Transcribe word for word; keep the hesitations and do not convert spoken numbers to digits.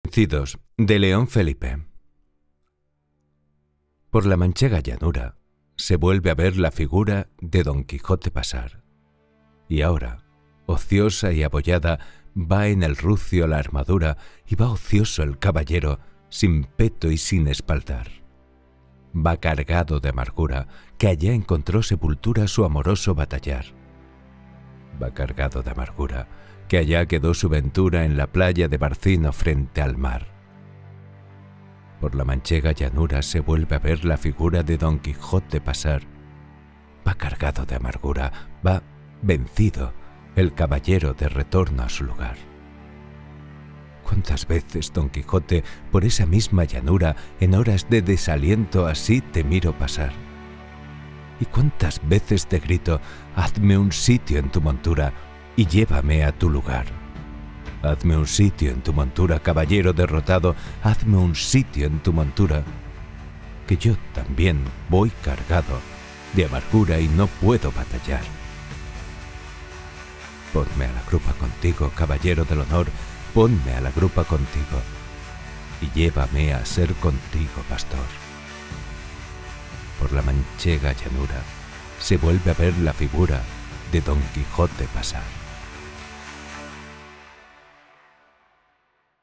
Vencidos, de León Felipe. Por la manchega llanura se vuelve a ver la figura de Don Quijote pasar. Y ahora, ociosa y abollada, va en el rucio la armadura y va ocioso el caballero, sin peto y sin espaldar. Va cargado de amargura, que allá encontró sepultura su amoroso batallar. Va cargado de amargura, que allá quedó su ventura en la playa de Barcino frente al mar. Por la manchega llanura se vuelve a ver la figura de Don Quijote pasar. Va cargado de amargura, va vencido el caballero de retorno a su lugar. ¿Cuántas veces, Don Quijote, por esa misma llanura, en horas de desaliento así te miro pasar? ¿Y cuántas veces te grito, hazme un sitio en tu montura y llévame a tu lugar? Hazme un sitio en tu montura, caballero derrotado, hazme un sitio en tu montura, que yo también voy cargado de amargura y no puedo batallar. Ponme a la grupa contigo, caballero del honor, ponme a la grupa contigo, y llévame a ser contigo pastor. Por la manchega llanura se vuelve a ver la figura de Don Quijote pasar.